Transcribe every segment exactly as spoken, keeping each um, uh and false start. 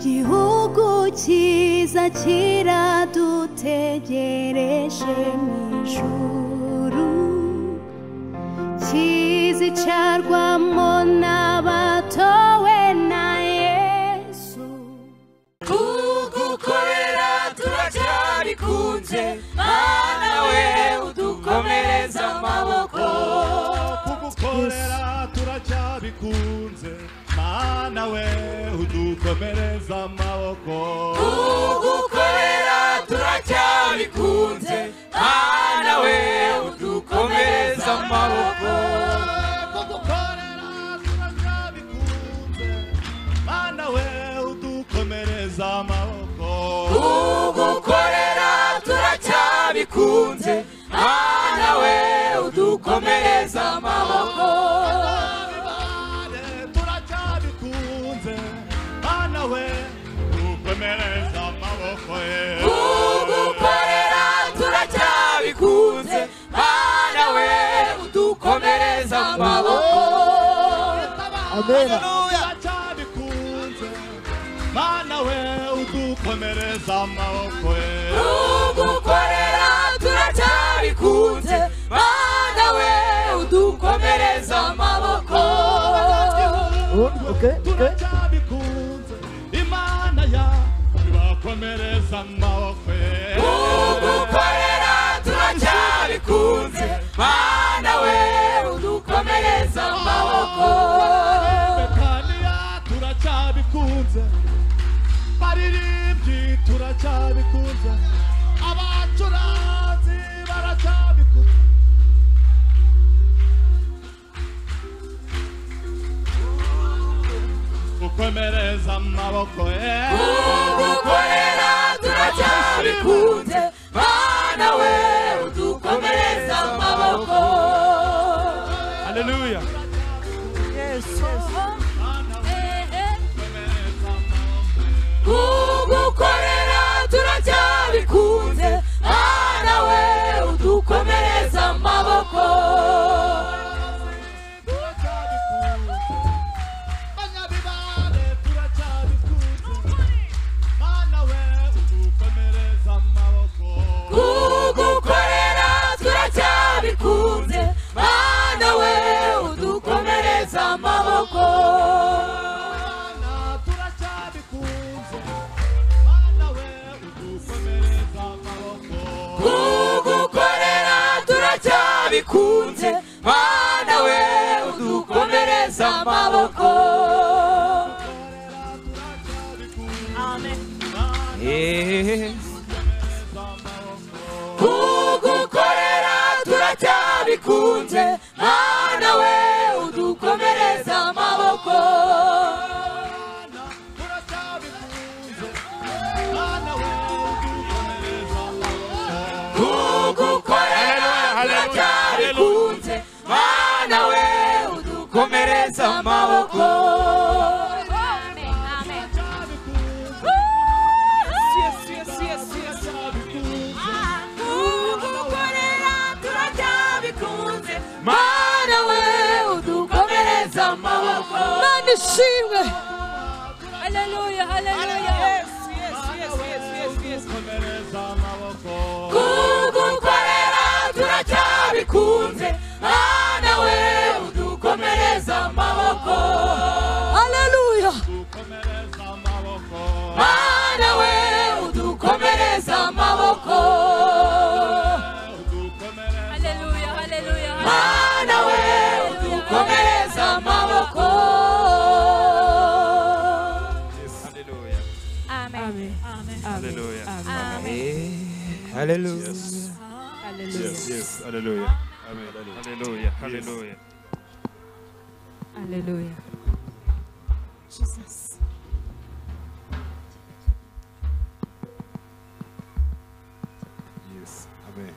igihugu cyiza kiradutegereje mu ijuru, kizicarwamo n'abatowe na Yesu. kugukorera turacyabikunze, Mana we udukomereza amaboko. kugukorera turacyabikunze, Mana we udukomereza amaboko. kugukorera turacyabikunze, Mana we udukomereza amaboko. kugukorera turacyabikunze, Mana we udukomereza amaboko. kugukorera turacyabikunze, Mana we udukomereza amaboko. turacyabikunze, Mana we udukomereza amaboko. kugukorera turacyabikunze, Mana we udukomereza amaboko. Amen. turacyabikunze, Mana we udukomereza amaboko. kugukorera turacyabikunze, Mana we udukomereza amaboko. turacyabikunze, Imana ya ibakomereza amaboko. kugukorera turacyabikunze, Mana we udukomereza amaboko. Betaniya turacyabikunze, baririmbyi turacyabikunze, abacuranzi baracyabikunze. ukomereza amaboko. kugukorera turacyabikunze, Mana we udukomereza amaboko. Hallelujah. kugukorera turacyabikunze, Mana we udukomereza amaboko. Banyabibare turacyabikunze, Mana we udukomereza amaboko. kugukorera turacyabikunze, Mana we udukomereza amaboko. turacyabikunze, Mana we udukomereza amaboko. kugukorera turacyabikunze, Mana we udukomereza amaboko. Amen. kugukorera turacyabikunze, Mana we udukomereza amaboko. kugukorera turacyabikunze, Mana we udukomereza amaboko. kugukorera turacyabikunze, Mana we udukomereza amaboko. Mana ishimwe. Haleluya, haleluya. udukomereza amaboko. kugukorera turacyabikunze, Mana we udukomereza amaboko. Haleluya. udukomereza amaboko. Mana we udukomereza amaboko. Haleluya, haleluya. Mana we udukomereza amaboko. Amen. Amen. Hallelujah. Hallelujah. Yes. Yes, yes. Hallelujah. Amen. Hallelujah. Hallelujah. Hallelujah. Jesus. Yes. Amen.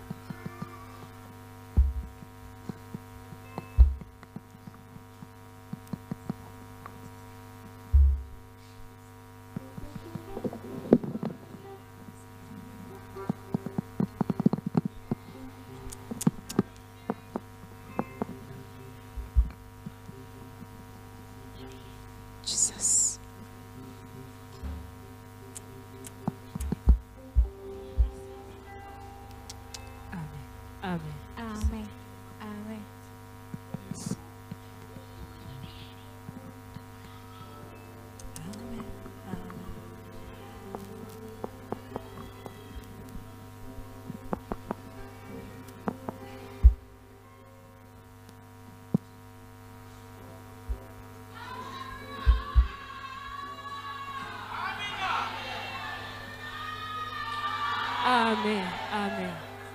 Jesus. Amen. Amen. Yes. Amen. Amen. Amen.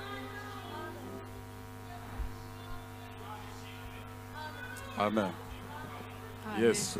Amen. Yes.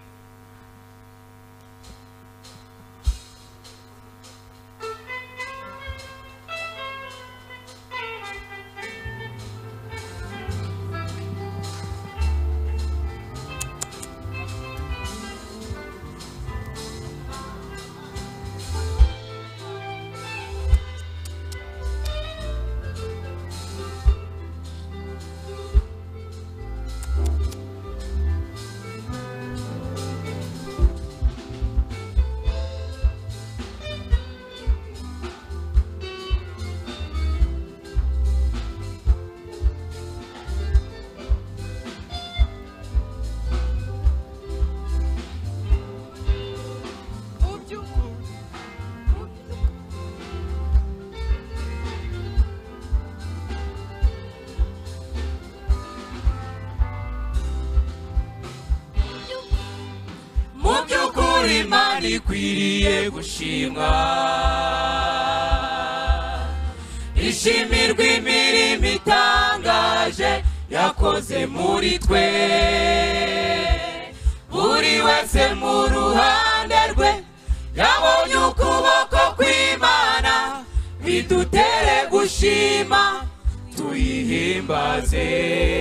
Imana ikwiriye gushimwa, ishimirwa imirimo itangaje yakoze muri twe, buri wese mu ruhande rwe yabonye ukuboko kw'Imana, bidutere gushima tuyihimbaze.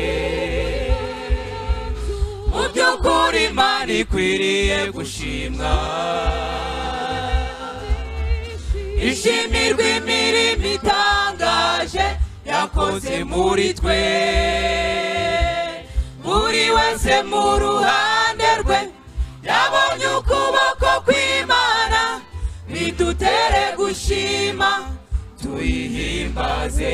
Mu by'ukuri Imana ikwiriye gushimwa, ishimirwa imirimo itangaje yakoze muri twe, buri wese mu ruhande rwe yabonye ukuboko kw'Imana, bidutere gushima tuyihimbaze.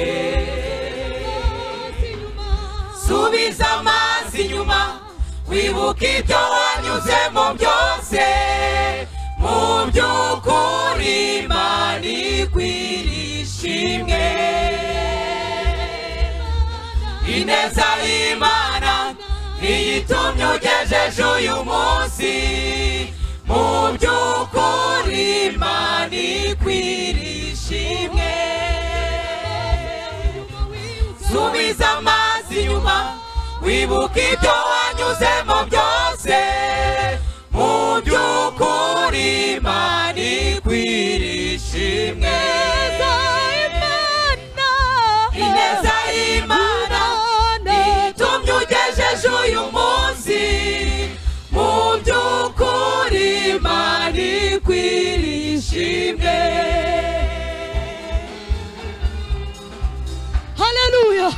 Subiza amazi inyuma, wibuka ibyo wanyuzemo byose, mu by'ukuri Imana ikwiriye ishimwe. Ineza y'Imana iyitumye ugejeje uyu munsi, mu by'ukuri Imana ikwiriye ishimwe. Subiza amazi inyuma, wibuka ibyo wanyuzemo byose, mu by'ukuri Imana ikwiriye ishimwe. Ineza y'Imana itumye ugejeje uyu munsi, mu by'ukuri Imana ikwiriye ishimwe. Hallelujah.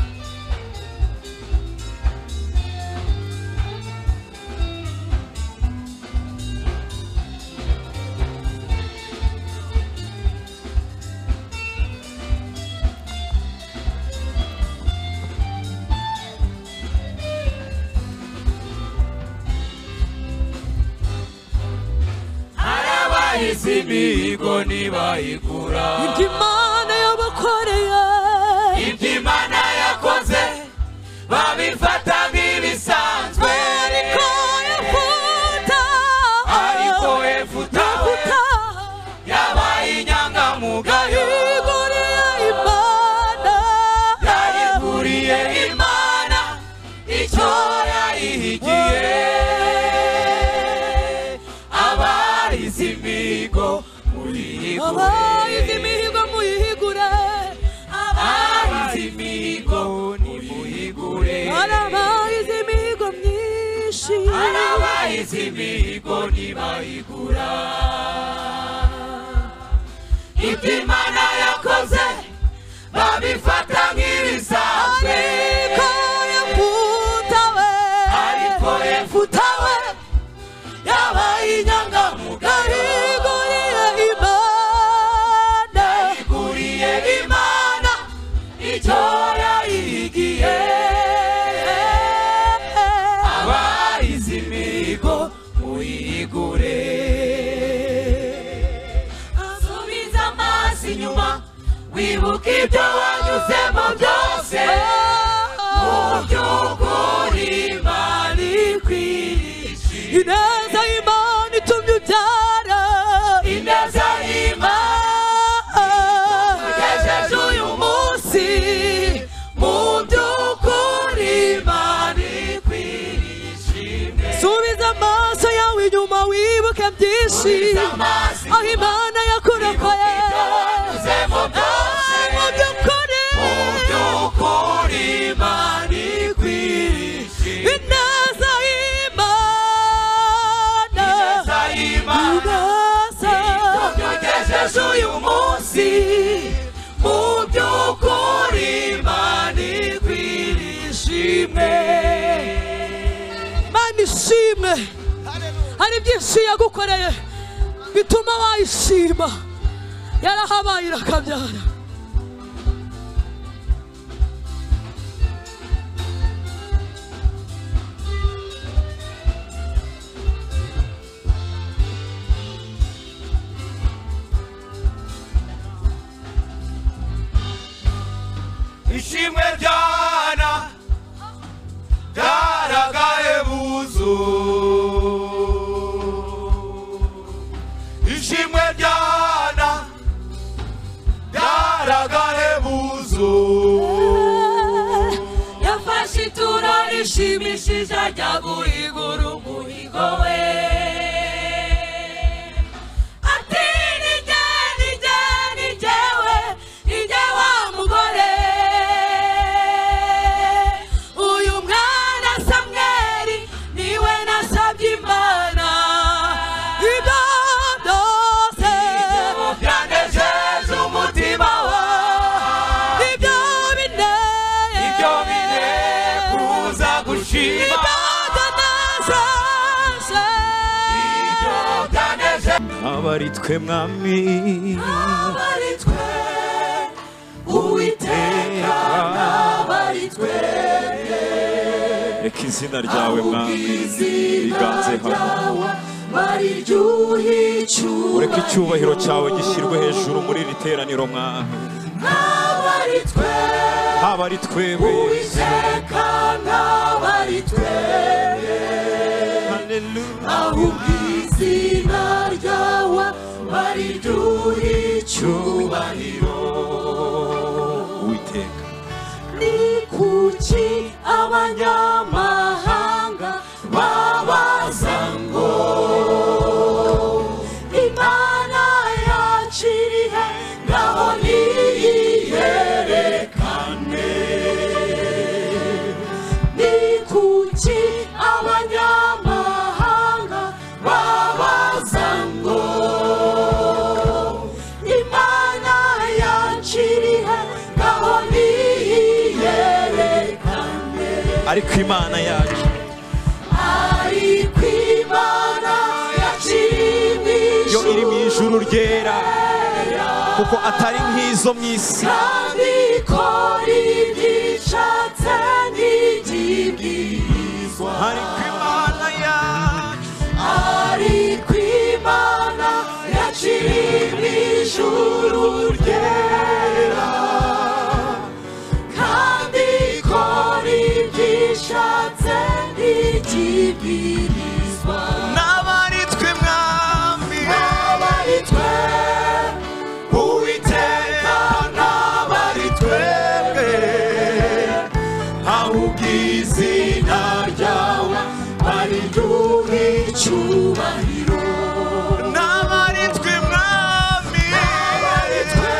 Izi mihigo ntibayigura, ibyo Imana yabakoreye, ibyo Imana yakoze babifata nk'ibisanzwe, ariko Yefuta, ariko Yefuta we yabaye inyangamugayo, yiguriye Imana, yayiguriye Imana icyo yayihigiye. Abarize imihigo muyihigure, abarize imihigo muyihigure, abarize imihigo nimuyigure, abarize imihigo myinshi, abarize imihigo ntibayigura. Ibyo Imana yakoze babifata nk'ibisanzwe, ariko Yefuta we, ariko Yefuta we yabaye inyangamugayo, yiguriye Imana, yayiguriye Imana icyo yayihigiye. wibuka ibyo wanyuzemo byose mu by'ukuri Imana ikwiriye ineza y'Imana itumye ubyara ineza y'Imana ugejeje uyu munsi mu by'ukuri Imana ikwiriye ishimwe subiza amaso yawe inyuma wibuke byinshi aho Imana yakurokoye mu by'ukuri mu by'ukuri Imana ikwiriye ineza y'Imana ineza y'Imana ugejeje uyu munsi mu by'ukuri Imana ikwiriye ishimwe Imana ishimwe hari byinshi yagukoreye bituma wayishima yarahabaye irakabyara ishimwe ryana ryaragaye buzu ishimwe ryana ryaragaye buzu yafashe ituro rishimishije ajya guhigura umuhigo we ati ni jye ni jye ni jyewe ni jye wa mugore uyu mwana Samweli niwe nasabye Imana ibyo byose byanejeje umutima wa ibyo binteye ibyo binteye kuza gushima ibyo byanejeje ibyo byanejeje abari twe mwami abari twe Uwiteka n'abari twe reka izina ryawe mwami riganze hano ureke icyubahiro cyawe gishyirwe hejuru muri iri teraniro mwami n'abari twe haba ari twebwe Uwiteka n'abari twe ahubwo izina ryawe bariduha icyubahiro Uwiteka ni kuki abanyamahanga babaza ngo Imana yacu iri he ngaho niyiyerekane ni kuki abanyamahanga babaza ngo Imana yacu iri he ngaho niyiyerekane ariko Imana yacu ariko Imana yacu yo iri mu ijuru ryera kuko atari nk'izo mu isi kandi ikora ibyishatse n'igibwirizwa ariko Imana yacu ariko Imana yacu iri mu ijuru ryera kandi ikora ibyishatse n'igibwirizwa n'abari twe mwami n'abari twe Uwiteka n'abari twebwe ahubwo izina ryawe bariduha icyubahiro n'abari twe mwami n'abari twe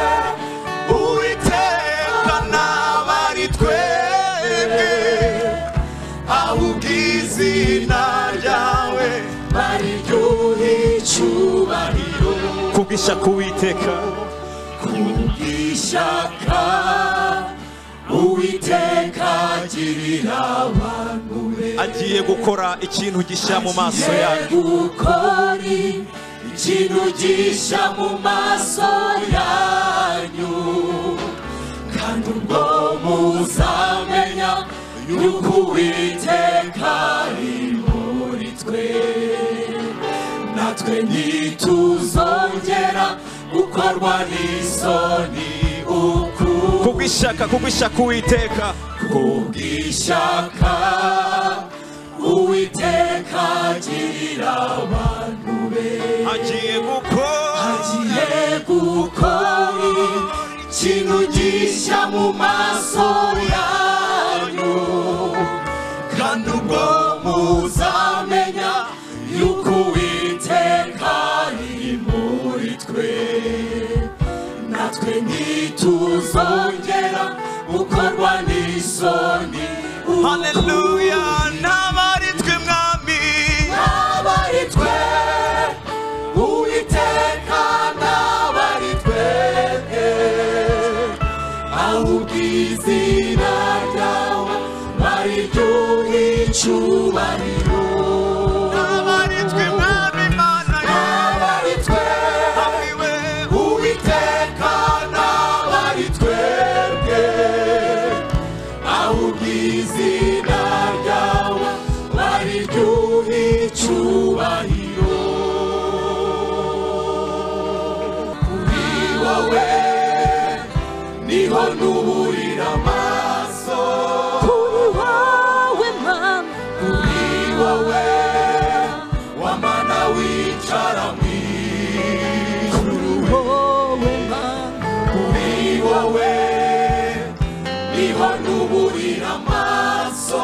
Uwiteka n'abari twebwe ahubwo izina ryawe bariduha icyubahiro kubw'ishyaka Uwiteka kubw'ishyaka Uwiteka agirira abantu be agiye gukora ikintu gishya mu maso yacu gukora ikintu gishya mu maso yanyu kandi ubwo muzamenya yuko Uwiteka ari muri twe natwe ntituzongera gukorwa n'isoni kubw'ishyaka kubw'ishyaka Uwiteka kubw'ishyaka Uwiteka agirira abantu be agiye gukora agiye gukora ikintu gishya mu maso yanyu kandi ubwo muzamenya yuko Uwiteka ari muri twe natwe ntituzongera gukorwa n'isoni. haleluya n'abari twe mwami n'abari twe Uwiteka n'abari twebwe ahubwo izina ryawe bariryuha icyubahiro n'abari twe mwami Mana n'abari twe abiwe Uwiteka n'abari twebwe ahubwo izina ryawe bariryuha icyubahiro kuri wowe niho nuburira amaso kuri wowe Mana kuri wowe wamana wicara mw'ijuru wowe Mana kuri wowe niho nuburira amaso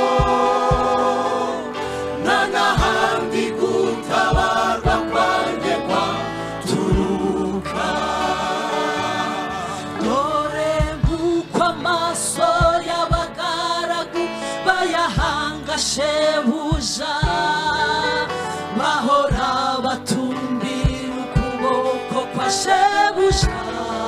nta n'ahandi gutabarwa kwanjye kwaturuka dore nk'uko amaso y'abagaragu bayahanga shebuja bahora batumbira ukuboko kwa shebuja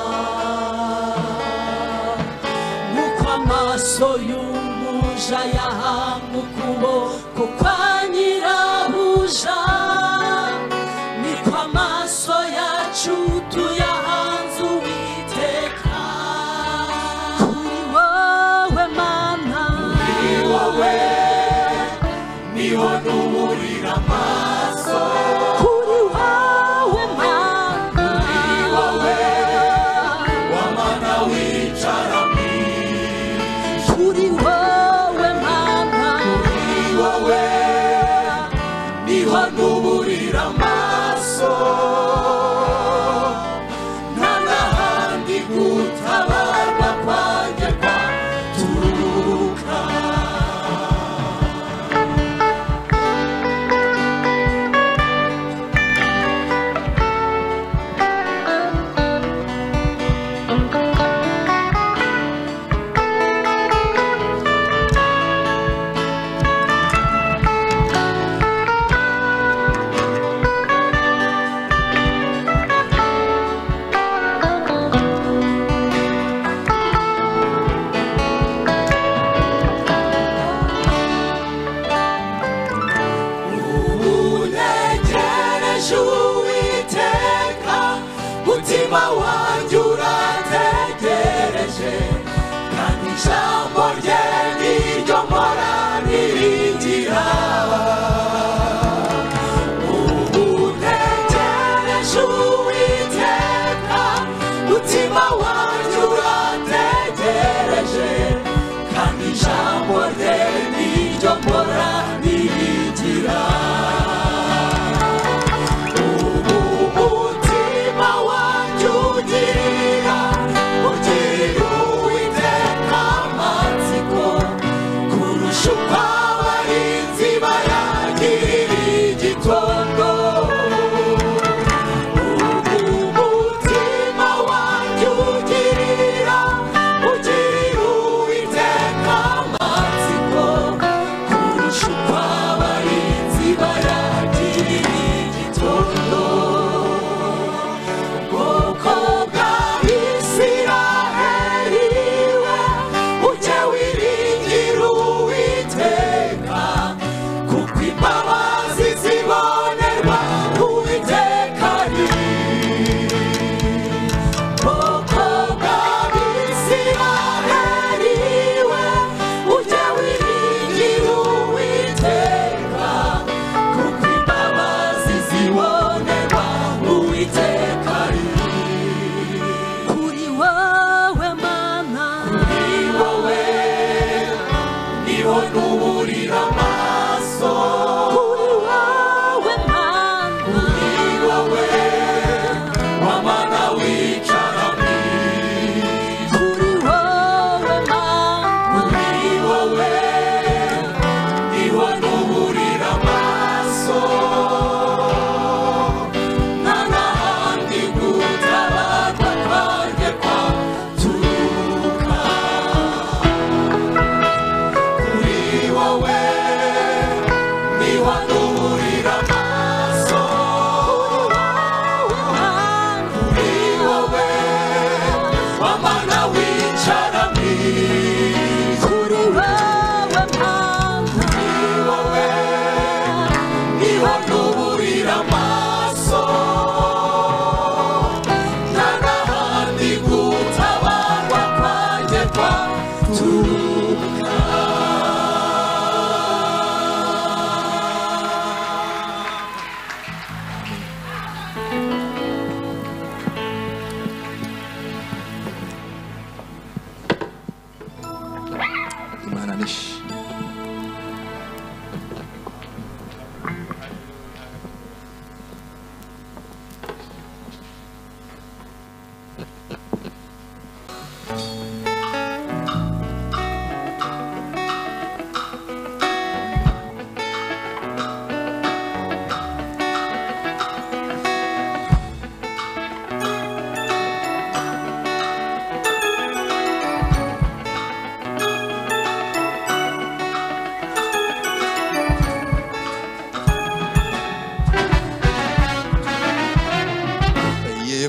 nk'uko amaso y'umuja yahanga ukuboko kwa nyirabuja niko amaso yacu tuyahanze Uwiteka kuri wowe Mana kuri wowe niho nuburira amaso kuri wowe Mana kuri wowe wamana wicara kuri wowe Mana kuri wowe niho nuburira amaso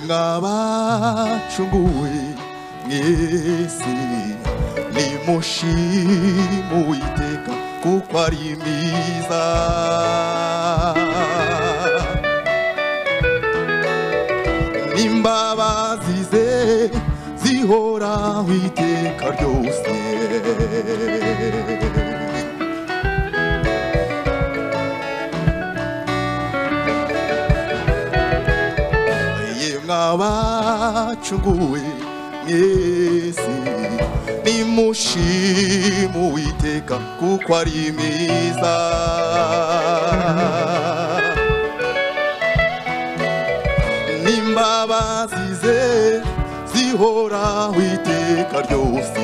mwabacunguwe mwese nimushime Uwiteka kuko ari mwiza. N'imbabazi ze zihoraho iteka ryose. Mwabacunguwe mwese nimushime Uwiteka kuko ari mwiza. N'imbabazi ze zihoraho iteka ryose.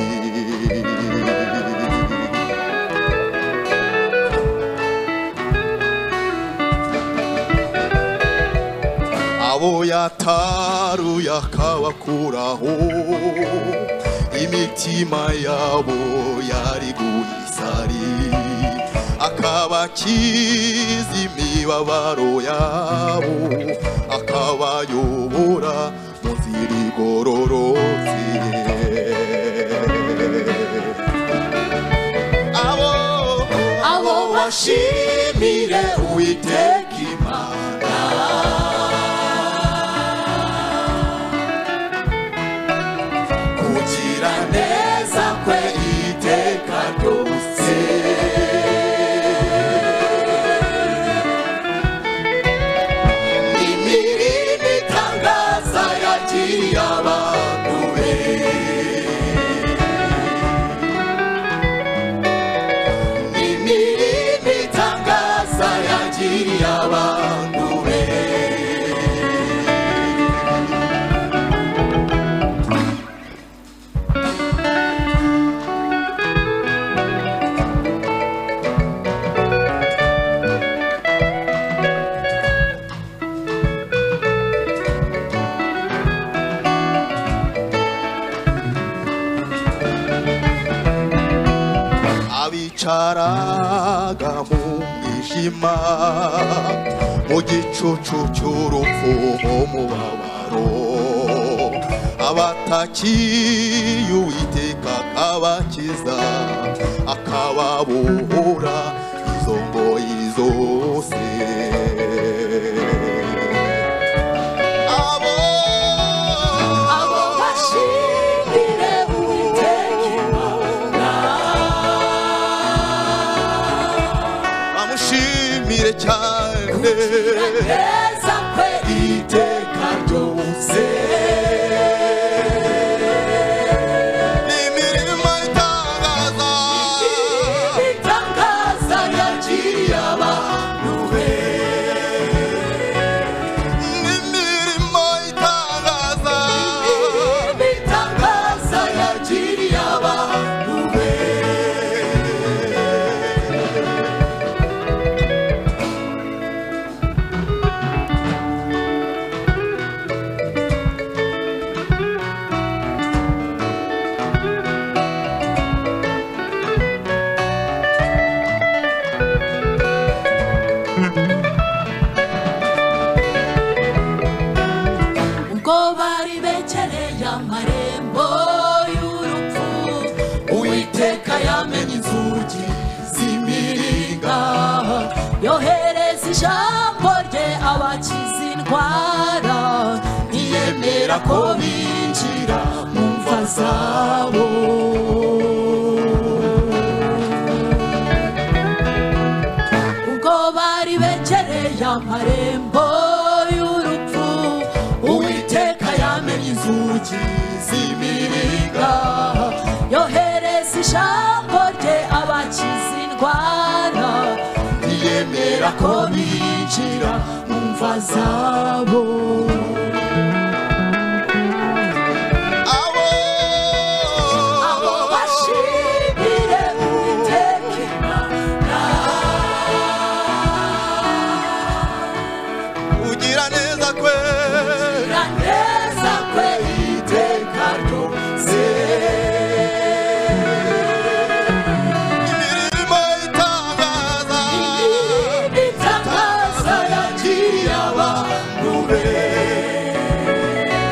Abo yataruye akabakuraho imitima yabo yari guhisari, akabakiza imibabaro yabo, akabayobora mu nzira igororotse. Abo abo bashimire Uwiteka Imana, neza kwe iteka ryose. N'imirimo itangaza yagiriye abantu be, n'imirimo itangaza yagiriye abantu be. Abicaraga mu mwijima mu gicucu cy'urupfu mu mubabaro, abatakiye Uwiteka akabakiza, akababohora izo ngoyi zose. Abo abo bashimire Uwiteka Imana, bamushimire cyane neza kwe iteka ryose. N'imirimo itangaza itangaza yagiriye abantu be, n'imirimo itangaza itangaza yagiriye abantu be. ubwo bari begereye amarembo y'urupfu, Uwiteka yamenye inzugi z'imiringa, yohereza ijambo rye abakiza indwara, ntiyemera ko binjira mu mva zabo. ubwo bari begereye amarembo y'urupfu, Uwiteka yamenye inzugi z'imiringa, yohereza ijambo rye abakiza indwara, ntiyemera ko binjira mu mva zabo. Abo abo bashimire Uwiteka Imana, ugira neza kwe neza kwe iteka ryose. Imirimo itangaza itangaza yagiriye abantu be,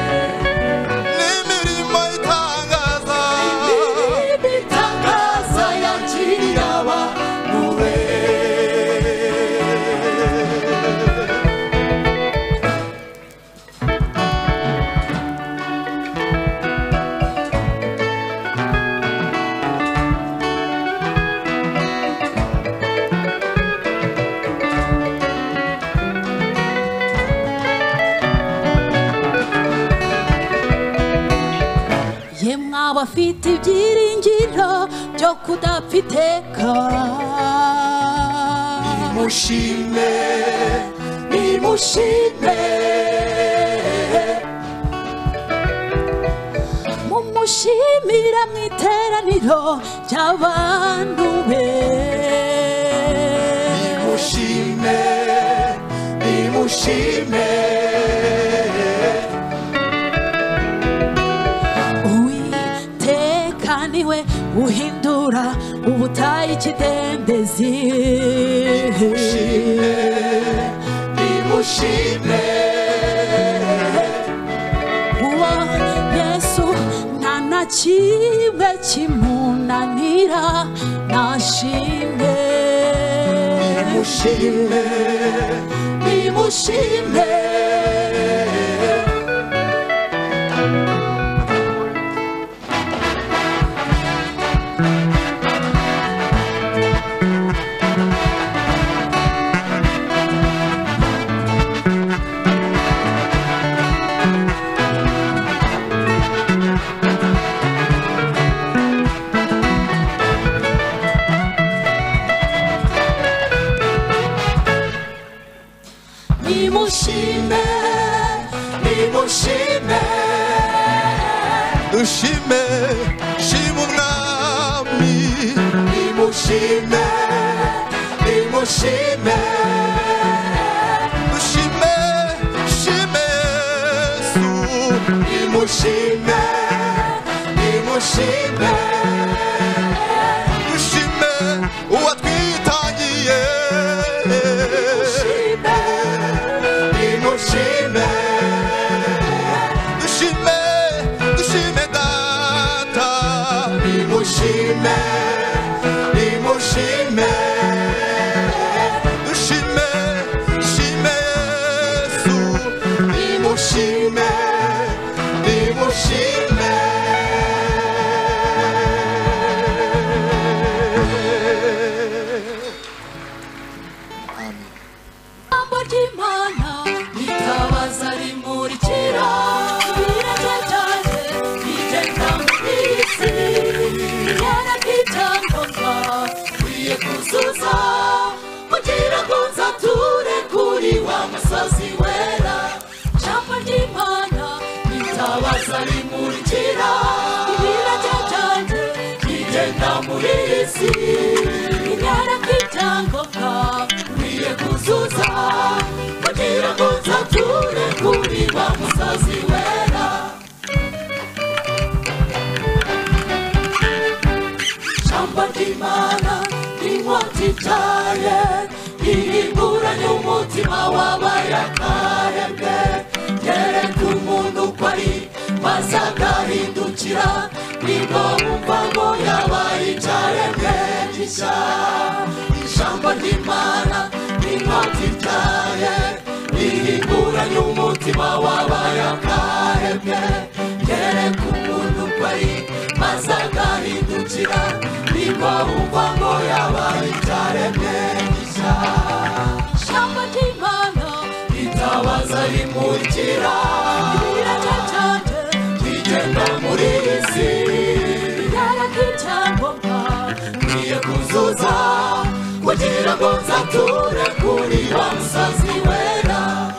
afite ibyiringiro byo kudapfa iteka. Nimushime, nimushime, mumushimira mu iteraniro ry'abantu be. nimushime, nimushime, Uwiteka niwe uhindura ubutayu ikidendezi. nimushime, nimushime, Uwo Yesu nta na kimwe kimunanira, nashimwe. nimushime, nimushime, nimushime, nimushime, dushime, shima umwami, nimushime, nimushime, dushime, shime Yesu, nimushime, nimushime, dushime uwatwitangiye. Nimushime, dushime, dushime data. Nimushime, nimushime, dushime, shime Yesu. Nimushime, nimushime, Ijambo ry'Imana ritabaza rimurikira ibirenge byanjye bigenda muri iyi si. Ryarakitangaza nkwiye kuzuza kugira ngo nzature kuri wa musozi wera. Ijambo ry'Imana ritabaza rimurikira ibirenge byanjye bigenda muri iyi si. Ryarakitangaza nkwiye kuzuza kugira ngo nzature kuri wa musozi wera. Ijambo ry'Imana n'inkota itaye ihinguranye umutima w'abayakahebwe. Yereka umuntu ko ari maze agahindukira, nibwo wumva ngo yabaye icyaremwe gishya. Ijambo ry'Imana n'inkota itaye ihinguranye umutima w'abayakahebwe. Yereka umuntu ko ari maze agahindukira, nibwo wumva ngo yabaye icyaremwe gishya. Ijambo ry'Imana ritabaza rimurikira ibirenge byanjye bigenda muri iyi si. Ryarakitangaza nkwiye kuzuza kugira ngo nzature kuri wa musozi wera.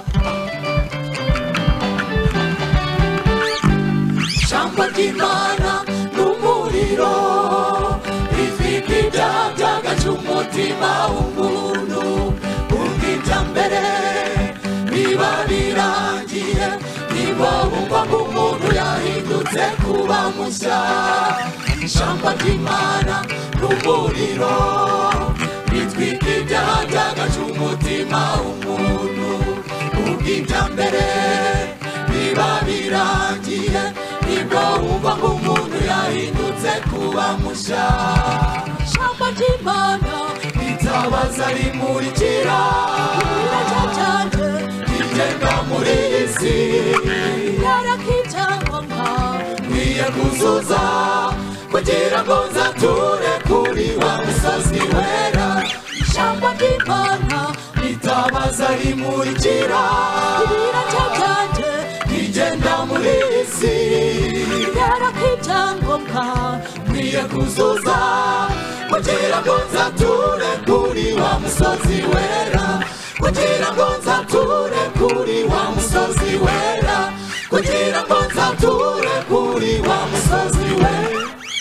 Ijambo ry'Imana n'umuriro ritwika ibyaha byagaca umutima w'umuntu. Umva ibya mbere biba birangiye, nibwo wumva ko umuntu yahindutse kuba mushya. Ijambo ry'Imana n'umuriro ritwika ibyaha byagaca umutima w'umuntu. Umva ibya mbere biba birangiye, nibwo wumva ko umuntu yahindutse kuba mushya. Ijambo ry'Imana ritabaza rimurikira ibirenge byanjye bigenda muri iyi si. Ryarakitangaza nkwiye kuzuza kugira ngo nzature kuri wa musozi wera. Ijambo ry'Imana ritabaza rimurikira ibirenge byanjye bigenda muri iyi si. Ryarakitangaza ngombwa nkwiye kuzuza kugira ngo nzature kuri wa musozi wera kugira ngo nzature kuri wa musozi wera kugira ngo nzature kuri wa musozi wera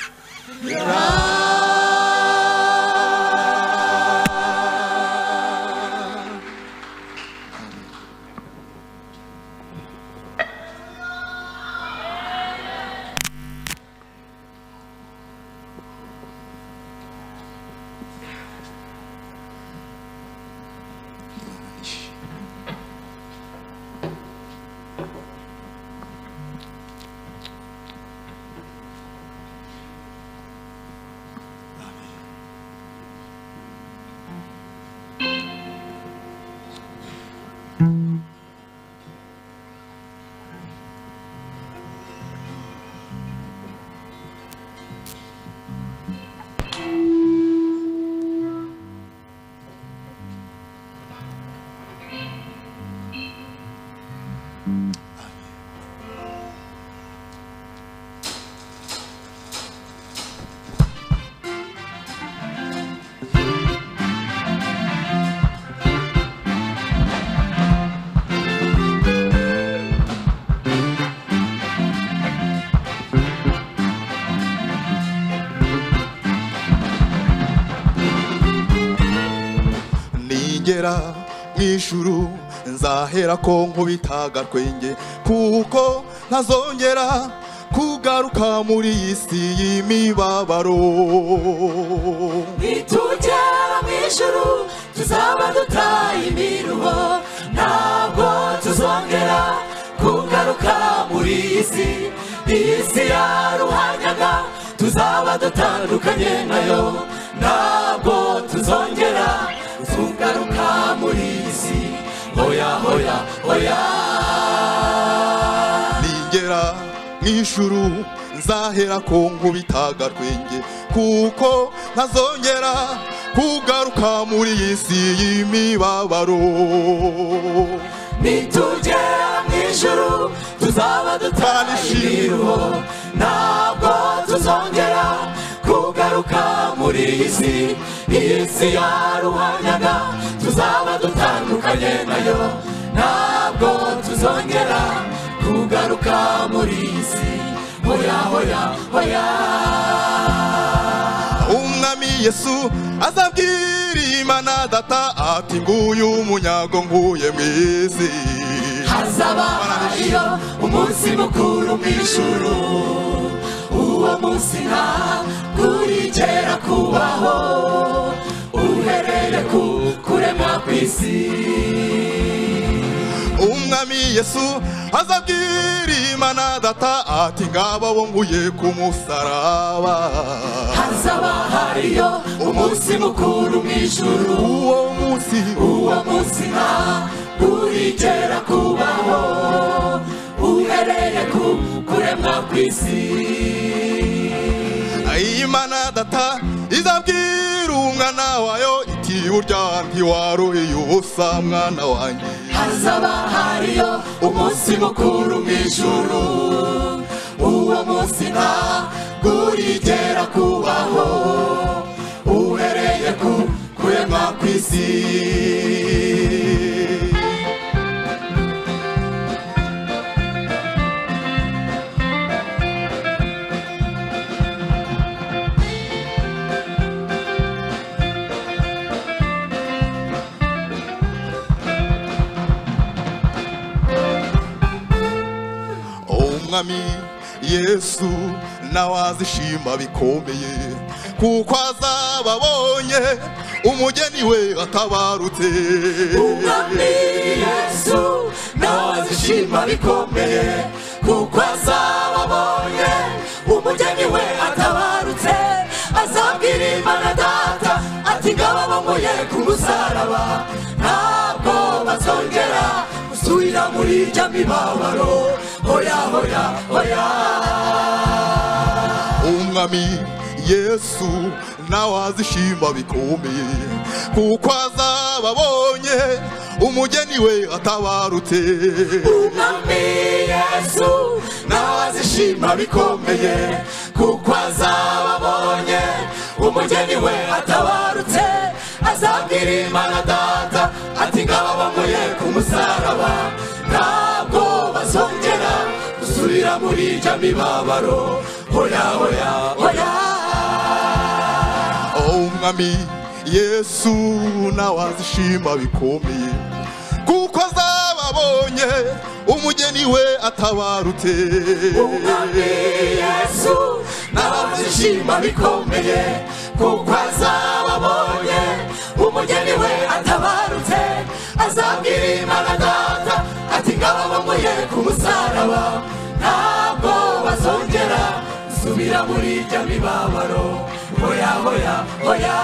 nigera mw'ijuru nzahera ko nkubitaga twenge kuko ntazongera kugaruka muri iyi si y'imibabaro nitugera mw'ijuru tuzaba dutaye imiruho ntabwo tuzongera kugaruka muri iyi si iyi si yaruhanyaga tuzaba dutandukanye nayo ntabwo tuzongera kugaruka muri iyi si hoya hoya hoya nigera mw'ijuru nzahera ko nkubitaga twenge kuko ntazongera kugaruka muri iyi si y'imibabaro nitugera mw'ijuru tuzaba dutaye imiruho ntabwo tuzongera kugaruka muri iyi si iyi si yaruhanyaga tuzaba dutandukanye nayo ntabwo tuzongera kugaruka muri iyi si hoya hoya hoya umwami Yesu azabwira Imana data ati nguyu umunyago nkuye mw'isi hazaba hariyo umunsi mukuru mw'ijuru uwo munsi nta kurigera kubaho uhereye ku kuremwa kw'isi umwami Yesu azabwira Imana data ati ngaba bo nguye ku musaraba hazaba hariyo umunsi mukuru mw'ijuru uwo munsi uwo munsi nta kurigera kubaho uhereye ku kuremwa kw'isi Imana data izabwira umwana wayo iti urya ntiwaruhiye ubusa mwana wanjye hazaba hariyo umunsi mukuru mw'ijuru uwo munsi nta kurigera kubaho uhereye ku kuremwa kw'isi umwami Yesu nawe azishima bikomeye kuko azaba abonye umugeni we atabarutse umwami Yesu nawe azishima bikomeye kuko azaba abonye umugeni we atabarutse azabwira Imana data ati ngaba bamuye ku musaraba ntabwo bazongera gusubira muri irya mibabaro hoya hoya hoya umwami Yesu nawe azishima bikomeye kuko azaba abonye umugeni we atabarutse umwami Yesu nawe azishima bazishima bikomeye kuko azaba abonye umugeni we atabarutse azabwira Imana Data ati ngaba bankuye ku musaraba ntabwo bazongera gusubira muri ijya mibabaro hoya hoya hoya umwami Yesu nawe azishima bikomeye kuko azaba abonye umugeni we atabarutse umwami Yesu nawe azishima bikomeye kuko azaba abonye umugeni we atabarutse azabwira Imana Data ati ngaba bankuye ku musaraba ntabwo bazongera gusubira muri ijya mibabaro hoya hoya hoya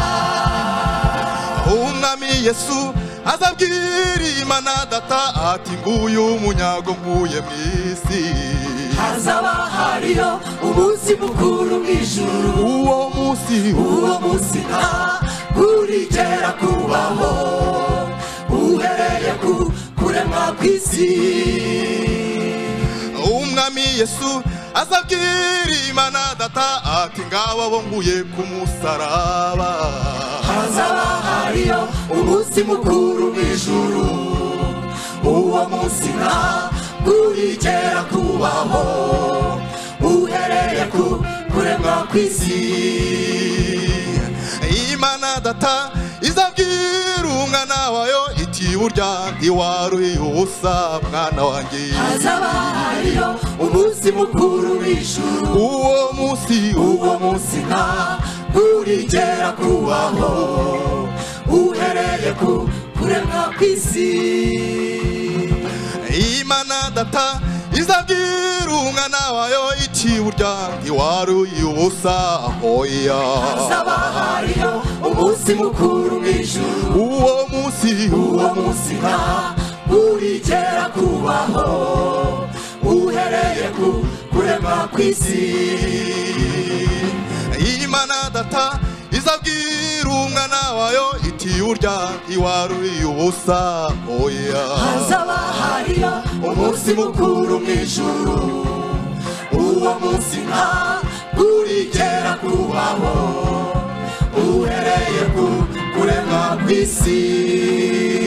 umwami Yesu azabwira Imana Data ati nguyu umunyago nkuye mu isi hazaba hariyo umunsi mukuru mw'ijuru uwo munsi uwo munsi nta urigera kubaho uhereye ku kuremwa kw'isi umwami Yesu azabwira Imana Data ati ngaba bo nkuye ku musaraba hazaba hariyo umunsi mukuru mw'ijuru uwo munsi nta urigera kubaho uhereye ku kuremwa kw'isi Imana Data izabwira umwana wayo iti burya ntiwaruhiye ubusa mwana wanjye hazaba hariyo umunsi mukuru w'ijuru uwo munsi uwo munsi nta urigera kubaho uhereye ku kuremwa kw'isi Imana Data izabwira umwana wayo iti burya ntiwaruhiye ubusa hoya hazaba hariyo umunsi mukuru w'ijuru uwo munsi uwo munsi nta urigera kubaho uhereye ku kuremwa kw'isi Imana Data izabwira umwana wayo iti burya ntiwaruhiye ubusa hoya hazaba hariyo umunsi mukuru mw'ijuru uwo munsi nta urigera kubaho uhereye ku kuremwa kw'isi